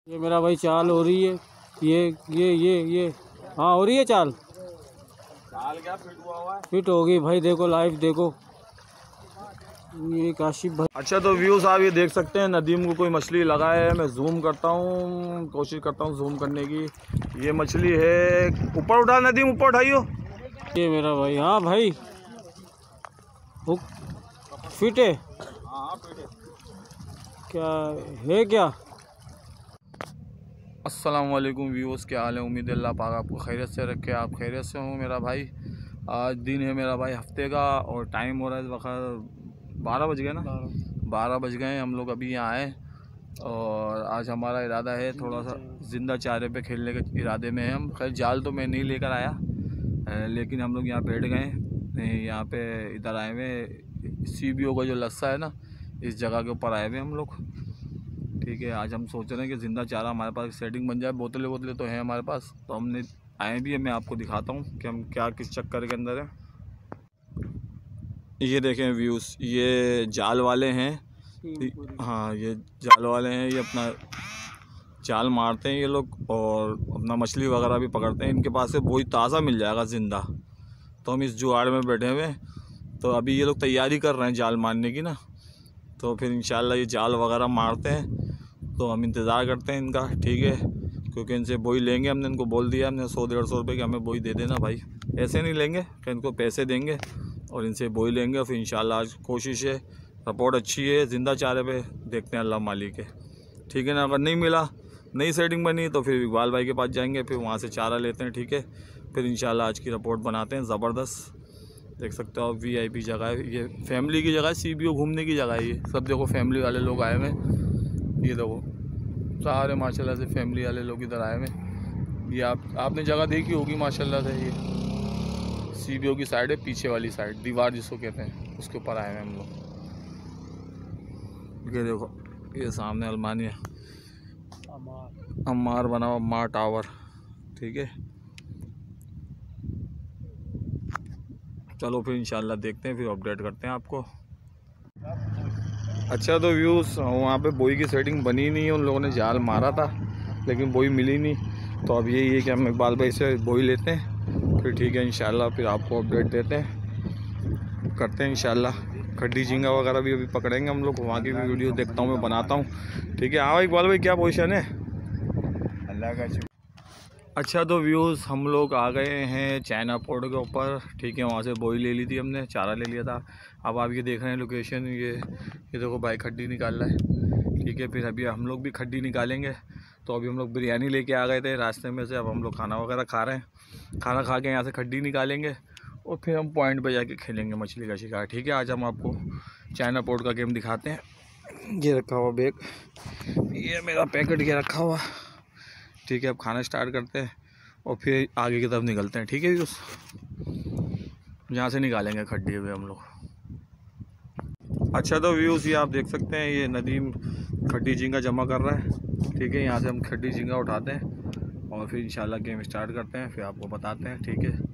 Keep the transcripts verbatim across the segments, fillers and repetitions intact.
ये मेरा भाई चाल हो रही है, ये ये ये ये हाँ हो रही है चाल। चाल क्या फिट हुआ हुआ है? फिट होगी भाई, देखो लाइव देखो ये काशिफ भाई। अच्छा तो व्यू साहब ये देख सकते हैं नदीम को कोई मछली लगा है। मैं जूम करता हूँ, कोशिश करता हूँ जूम करने की। ये मछली है, ऊपर उठा नदीम, ऊपर उठाइयो। ये मेरा भाई, हाँ भाई हुक फिट है। हाँ फिट है। क्या है क्या? अस्सलाम वालेकुम व्यूअर्स, क्या हाल है? उम्मीद है अल्लाह पाक आपको खैरियत से रखे, आप खैरियत से हो मेरा भाई। आज दिन है मेरा भाई हफ्ते का और टाइम हो रहा है इस वक्त बारह बज गए ना, बारह बज गए। हम लोग अभी यहाँ आए और आज हमारा इरादा है थोड़ा सा ज़िंदा चारे पे खेलने के इरादे में है हम। खैर जाल तो मैं नहीं लेकर आया, लेकिन हम लोग यहाँ बैठ गए। यहाँ पे इधर आए हुए सी बी ओ का जो लस्सा है ना, इस जगह के ऊपर आए हुए हम लोग। ठीक है, आज हम सोच रहे हैं कि ज़िंदा चारा हमारे पास सेटिंग बन जाए। बोतलें बोतलें तो हैं हमारे पास, तो हमने आए भी है। मैं आपको दिखाता हूँ कि हम क्या किस चक्कर के अंदर हैं। ये देखें व्यूज़, ये जाल वाले हैं। हाँ ये जाल वाले हैं, ये अपना जाल मारते हैं ये लोग और अपना मछली वगैरह भी पकड़ते हैं। इनके पास से वही ताज़ा मिल जाएगा ज़िंदा। तो हम इस जुगाड़ में बैठे हुए हैं, तो अभी ये लोग तैयारी कर रहे हैं जाल मारने की ना। तो फिर इंशाल्लाह ये जाल वगैरह मारते हैं, तो हम इंतज़ार करते हैं इनका। ठीक है, क्योंकि इनसे बोई लेंगे, हमने इनको बोल दिया हमने सौ डेढ़ सौ रुपये की हमें बोई दे देना भाई। ऐसे नहीं लेंगे कि इनको पैसे देंगे और इनसे बोई लेंगे। फिर इंशाल्लाह आज कोशिश है, रिपोर्ट अच्छी है, ज़िंदा चारे पे देखते हैं अल्लाह मालिक है। ठीक है ना, अगर नहीं मिला, नई सेटिंग बनी तो फिर इकबाल भाई के पास जाएंगे, फिर वहाँ से चारा लेते हैं। ठीक है, फिर इंशाल्लाह आज की रिपोर्ट बनाते हैं ज़बरदस्त। देख सकते हो आप, वी आई पी जगह है, ये फैमिली की जगह है, सी बी ओ घूमने की जगह है। ये सब देखो फैमिली वाले लोग आए हुए, ये देखो सारे माशाल्लाह से फैमिली वाले लोग इधर आए हुए। ये आप आपने जगह देखी होगी माशाल्लाह से। ये सी बी ओ की साइड है, पीछे वाली साइड दीवार जिसको कहते हैं, उसके ऊपर आए हुए हम लोग। ये देखो ये सामने अलमानिया अम्मार बना हुआ, अम्मार टावर। ठीक है, चलो फिर इंशाल्लाह देखते हैं, फिर अपडेट करते हैं आपको। अच्छा तो व्यूज़, वहाँ पे बोई की सेटिंग बनी नहीं है। उन लोगों ने जाल मारा था लेकिन बोई मिली नहीं। तो अब यही है कि हम इकबाल भाई से बोई लेते हैं, फिर ठीक है इंशाल्लाह फिर आपको अपडेट देते हैं, करते हैं इंशाल्लाह। खड्डी झींगा वगैरह भी अभी पकड़ेंगे हम लोग, वहाँ की भी वीडियो देखता हूँ मैं, बनाता हूँ। ठीक है, आओ इकबाल भाई, क्या पोजीशन है? अल्लाह का। अच्छा तो व्यूज़, हम लोग आ गए हैं चाइना पोर्ट के ऊपर। ठीक है, वहाँ से बोई ले ली थी हमने, चारा ले लिया था। अब आप ये देख रहे हैं लोकेशन, ये ये देखो भाई खड्डी निकाल रहा है। ठीक है, फिर अभी हम लोग भी खड्डी निकालेंगे। तो अभी हम लोग बिरयानी लेके आ गए थे रास्ते में से, अब हम लोग खाना वगैरह खा रहे हैं। खाना खा के यहाँ से खड्डी निकालेंगे और फिर हम पॉइंट पर जाके खेलेंगे मछली का शिकार। ठीक है, आज हम आपको चाइना पोर्ट का गेम दिखाते हैं। ये रखा हुआ बैग, ये मेरा पैकेट ये रखा हुआ। ठीक है, अब खाना स्टार्ट करते हैं और फिर आगे की तरफ निकलते हैं। ठीक है, उस यहाँ से निकालेंगे खड्डी हुए हम लोग। अच्छा तो व्यूज़, ये आप देख सकते हैं, ये नदीम खड्डी झींगा जमा कर रहा है। ठीक है, यहाँ से हम खड्डी झींगा उठाते हैं और फिर इंशाल्लाह गेम स्टार्ट करते हैं, फिर आपको बताते हैं। ठीक है,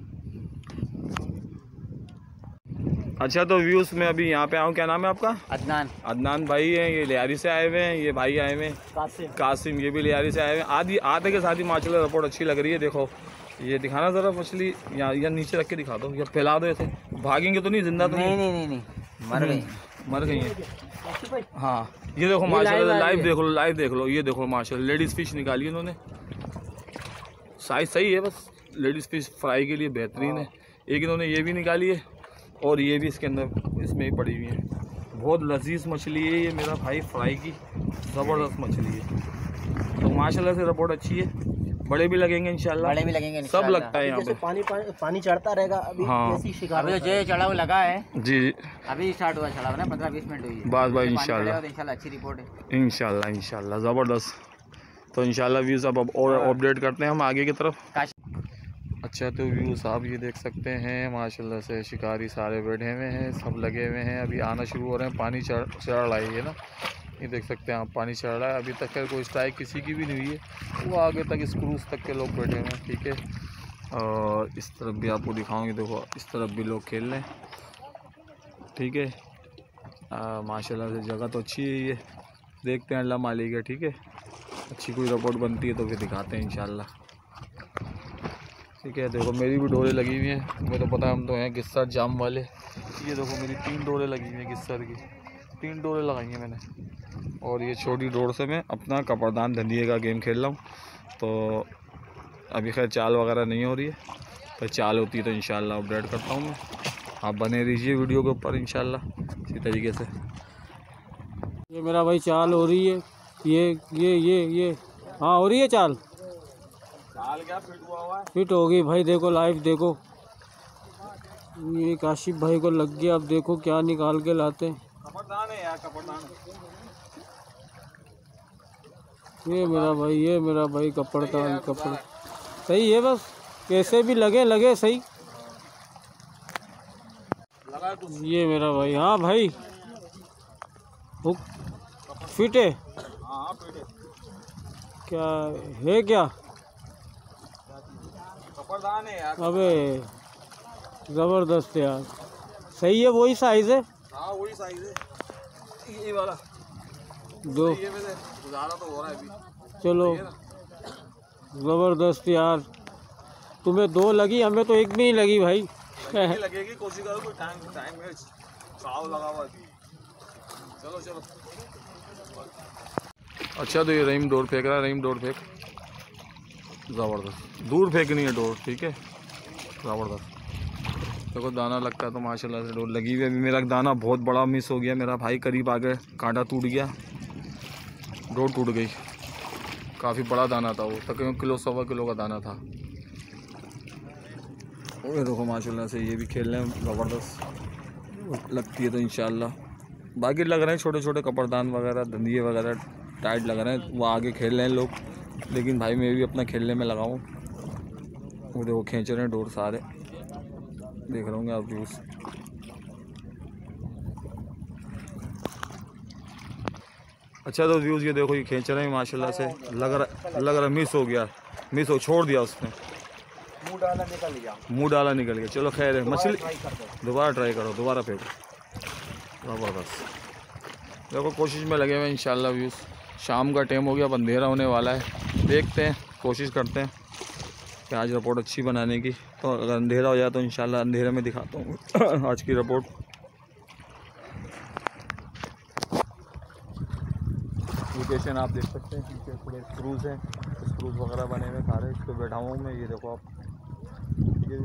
अच्छा तो व्यूज़, मैं अभी यहाँ पे आऊँ। क्या नाम है आपका? अदनान। अदनान भाई हैं, ये लियारी से आए हुए हैं। ये भाई आए हुए हैं कासिम, कासिम ये भी लियारी से आए हुए हैं। आधी आधे के साथ ही माशाल्लाह रिपोर्ट अच्छी लग रही है। देखो ये दिखाना ज़रा मछली, यहाँ या नीचे रख के दिखा दो, या फैला दो ऐसे। भागेंगे तो नहीं, जिंदा तो नहीं? नहीं नहीं नहीं, मर गई, मर गई हैं। हाँ ये देखो माशाल्लाह, लाइव देख लो, लाइव देख लो। ये देखो माशाल्लाह लेडीज़ फिश निकाली इन्होंने, साइज सही है, बस लेडीज़ फिश फ्राई के लिए बेहतरीन है। एक इन्होंने ये भी निकाली है और ये भी इसके अंदर इसमें ही पड़ी हुई है। बहुत लजीज मछली है ये मेरा भाई, फ्राई की ज़बरदस्त मछली है। तो माशाल्लाह से रिपोर्ट अच्छी है, बड़े भी लगेंगे इंशाल्लाह, बड़े भी लगेंगे इंशाल्लाह। सब लगता है यहाँ पे। पानी पानी चढ़ता रहेगा अभी। हाँ शिकार अभी जो चढ़ाव लगा है जी, अभी स्टार्ट हुआ चढ़ाव ना, पंद्रह बीस मिनट हुई है बस भाई इंशाल्लाह, इंशाल्लाह अच्छी रिपोर्ट है इंशाल्लाह इंशाल्लाह ज़बरदस्त। तो इंशाल्लाह व्यूज़ अब और अपडेट करते हैं हम आगे की तरफ। अच्छा तो व्यू साहब, ये देख सकते हैं माशाल्लाह से शिकारी सारे बैठे हुए हैं, सब लगे हुए हैं। अभी आना शुरू हो रहे हैं, पानी चढ़ चढ़ रहा है ये ना, ये देख सकते हैं आप, पानी चढ़ रहा है। अभी तक खैर कोई स्ट्राइक किसी की भी नहीं हुई है, वो आगे तक इस क्रूज़ तक के लोग बैठे हुए हैं। ठीक है, और इस तरफ भी आपको दिखाऊंगे, देखो इस तरफ भी लोग खेल रहे हैं। ठीक है, माशाल्लाह से जगह तो अच्छी है ये, देखते हैं अल्लाह मालिक है। ठीक है, अच्छी कोई रिपोर्ट बनती है तो फिर दिखाते हैं इंशाल्लाह। ठीक है, देखो मेरी भी डोरे लगी हुई हैं, तुम्हें तो पता है हम तो हैं गिस्सर जाम वाले। ये देखो मेरी तीन डोरे लगी हुई हैं गिस्सर की, तीन डोरे लगाई हैं मैंने। और ये छोटी डोर से मैं अपना कपड़दान धंधिए का गेम खेल रहा हूँ। तो अभी खैर चाल वगैरह नहीं हो रही है, तो चाल होती है तो इंशाल्लाह अपडेट करता हूँ मैं। आप बने रहिए वीडियो के ऊपर इंशाल्लाह इसी तरीके से। ये मेरा भाई चाल हो रही है, ये ये ये ये हाँ हो रही है चाल। चाल क्या फिट हुआ हुआ है? फिट होगी भाई, देखो लाइव देखो। ये काशिफ भाई को लग गया, अब देखो क्या निकाल के लाते हैं। कपड़दान है यार, कपड़दान। ये मेरा भाई, ये मेरा भाई कपड़दान कपड़ सही है, बस कैसे भी लगे लगे सही। ये मेरा भाई, हाँ भाई हुक फिट है। हाँ फिट है। क्या है क्या? कपड़दान है यार। अबे जबरदस्त यार, सही है, वही साइज है। हाँ वही साइज है, ये वाला दो ये गुजारा तो हो रहा है अभी। चलो जबरदस्त यार, तुम्हें दो लगी, हमें तो एक भी नहीं लगी भाई। लगेगी, लगेगी, कोशिश करो, कोई टाइम टाइम में चाव लगा हुआ है। चलो चलो। अच्छा तो ये रहीम डोर फेंक रहा है, रहीम डोर फेंक, ज़बरदस्त दूर फेंकनी है डोर। ठीक है, ज़बरदस्त। देखो दाना लगता है तो माशाल्लाह से डोर लगी हुई है। अभी मेरा दाना बहुत बड़ा मिस हो गया, मेरा भाई करीब आ गए, कांटा टूट गया, डोर टूट गई। काफ़ी बड़ा दाना था वो, तकरीबन किलो सवा किलो का दाना था। ये देखो माशाल्लाह से ये भी खेल रहे हैं, ज़बरदस्त लगती है तो इंशाल्लाह। बाकी लग रहे हैं छोटे छोटे कपड़दान वगैरह, धंधिए वगैरह टाइट लग रहे हैं, वो आगे खेल रहे हैं लोग, लेकिन भाई मैं भी अपना खेलने में लगाऊँ। वो देखो खींच रहे हैं डोर सारे, देख रहे होंगे आप व्यूज़। अच्छा तो व्यूज़ ये देखो, ये खींच रहे हैं माशाल्लाह से, लग रहा लग रहा मिस हो गया, मिस हो छोड़ दिया उसने, मुँह डाला निकल गया, मुँह डाला निकल गया। चलो खैर है, मछली दोबारा ट्राई करो, दोबारा फेंको, ज़बरदस्त। देखो कोशिश में लगे हुए इंशाल्लाह व्यूज़। शाम का टाइम हो गया, अब अंधेरा होने वाला है, देखते हैं, कोशिश करते हैं कि आज रिपोर्ट अच्छी बनाने की। तो अगर अंधेरा हो जाए तो इंशाल्लाह अंधेरे में दिखाता हूँ आज की रिपोर्ट। लोकेशन आप देख सकते हैं, पीछे थोड़े स्क्रूज हैं, स्क्रूज वगैरह बने हुए सारे, इस पर बैठा हूँ मैं। ये देखो आप, ये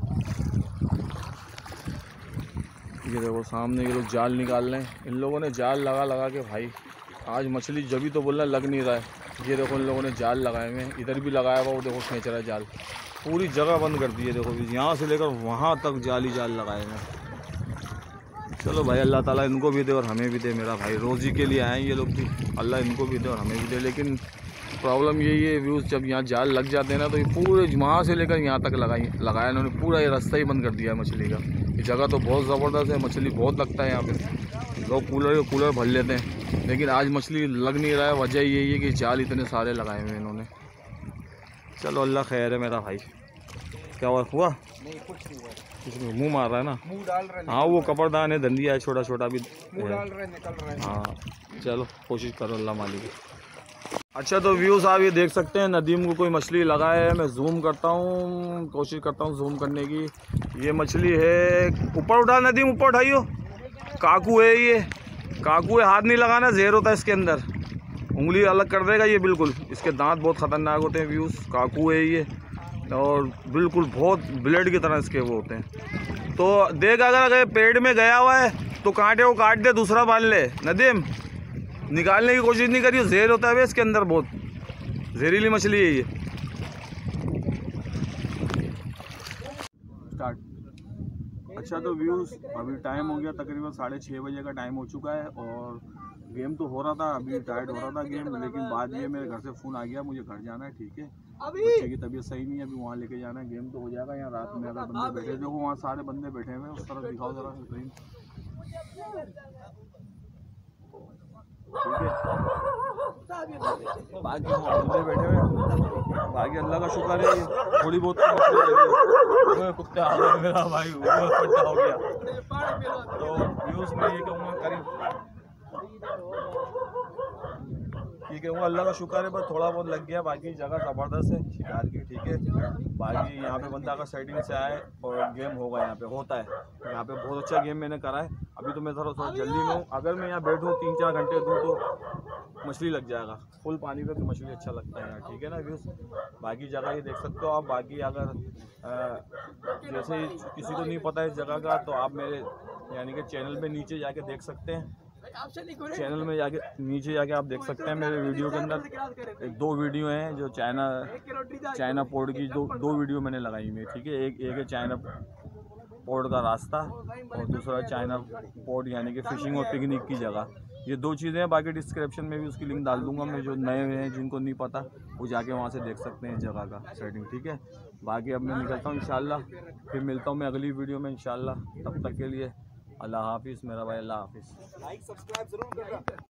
ये देखो सामने ये लोग जाल निकाल रहे हैं। इन लोगों ने जाल लगा लगा के भाई आज मछली जभी तो बोलना लग नहीं रहा है। ये देखो इन लोगों ने जाल लगाए हुए हैं, इधर भी लगाया हुआ, वो देखो खींच रहा है जाल, पूरी जगह बंद कर दी है। देखो यहाँ से लेकर वहाँ तक जाली जाल लगाए हुए हैं। चलो भाई अल्लाह ताला इनको भी दे और हमें भी दे। मेरा भाई रोज़ी के लिए आए हैं ये लोग भी, अल्लाह इनको भी दे और हमें भी दे। लेकिन प्रॉब्लम यही है व्यूज़, जब यहाँ जाल लग जाते हैं ना तो ये पूरे वहाँ से लेकर यहाँ तक लगाई लगाया इन्होंने, पूरा ये रास्ता ही बंद कर दिया है मछली का। ये जगह तो बहुत ज़बरदस्त है, मछली बहुत लगता है यहाँ पे, लोग कूलर कूलर भर लेते हैं, लेकिन आज मछली लग नहीं रहा है। वजह यही है कि जाल इतने सारे लगाए हुए हैं इन्होंने। चलो अल्लाह खैर है मेरा भाई। क्या हुआ हुआ नहीं कुछ नहीं हुआ, कुछ नहीं, मुँह मार रहा है ना, मुँह डाल रहे, हाँ वो कपड़दान है, धंधिया है, छोटा छोटा भी मुँह डाल रहे निकल रहे। हाँ चलो कोशिश करो, अल्लाह मालिक। अच्छा तो व्यूज़ आप ये देख सकते हैं, नदीम को कोई मछली लगा है। मैं जूम करता हूँ, कोशिश करता हूँ जूम करने की। ये मछली है, ऊपर उठा नदीम, ऊपर उठाइयो। काकू है ये, काकू है, हाथ नहीं लगाना, जहर होता है इसके अंदर, उंगली अलग कर देगा ये बिल्कुल। इसके दांत बहुत ख़तरनाक होते हैं व्यूज़। काकू है ये, और बिल्कुल बहुत ब्लेड की तरह इसके वो होते हैं। तो देख अगर अगर पेड़ में गया हुआ है तो कांटे को काट दे, दूसरा बांध ले। नदीम निकालने की कोशिश नहीं करिए, जहर होता है इसके अंदर, बहुत जहरीली मछली है ये। स्टार्ट। अच्छा तो व्यूज़ अभी टाइम हो गया तकरीबन साढ़े छः बजे का टाइम हो चुका है, और गेम तो हो रहा था, अभी टाइट हो रहा था गेम, लेकिन बाद में मेरे घर से फ़ोन आ गया, मुझे घर जाना है। ठीक है, बच्चे की तबीयत सही नहीं है, अभी वहाँ लेके जाना है। गेम तो हो जाएगा, यहाँ रात में अगर बंदे बैठे, देखो वहाँ सारे बंदे बैठे हुए हैं, उस तरफ दिखाओ ज़रा स्क्रीन। ठीक है, बाकी वहाँ बंदे बैठे हुए हैं, बाकी अल्लाह का शुक्र है थोड़ी बहुत कुत्ते आ गए, मेरा भाई इकट्ठा हो गया। तो व्यूज़ में ये कहूँगा करीब ठीक है। वो अल्लाह का शुक्र है, बस थोड़ा बहुत लग गया, बाकी जगह ज़बरदस्त है शिकार की। ठीक है, बाकी यहाँ पे बंदा अगर सेटिंग से आए और गेम होगा, यहाँ पे होता है, यहाँ पे बहुत अच्छा गेम मैंने करा है। अभी तो मैं थोड़ा थोड़ा जल्दी में हूँ, अगर मैं यहाँ बैठूँ तीन चार घंटे दूँ तो मछली लग जाएगा। फुल पानी पे तो मछली अच्छा लगता है यार। ठीक है ना व्यूज़, बाकी जगह ये देख सकते हो आप। बाकी अगर आ, जैसे किसी को नहीं पता इस जगह का, तो आप मेरे यानी कि चैनल पे नीचे जाके देख सकते हैं। चैनल में जाके नीचे जाके आप देख सकते हैं मेरे वीडियो के अंदर एक दो वीडियो हैं जो चाइना चाइना पोर्ट की, दो दो वीडियो मैंने लगाई हुई है। ठीक है, एक एक है चाइना पोर्ट का रास्ता और दूसरा चाइना पोर्ट यानी कि फ़िशिंग और पिकनिक की जगह। ये दो चीज़ें हैं। बाकी डिस्क्रिप्शन में भी उसकी लिंक डाल दूंगा मैं, जो नए हैं जिनको नहीं पता वो जाके वहाँ से देख सकते हैं जगह का सेटिंग। ठीक है, बाकी अब मैं निकलता हूँ इंशाल्लाह, फिर मिलता हूँ मैं अगली वीडियो में इंशाल्लाह। तब तक के लिए अल्लाह हाफिज़ मेरा भाई, अल्लाह हाफिज़।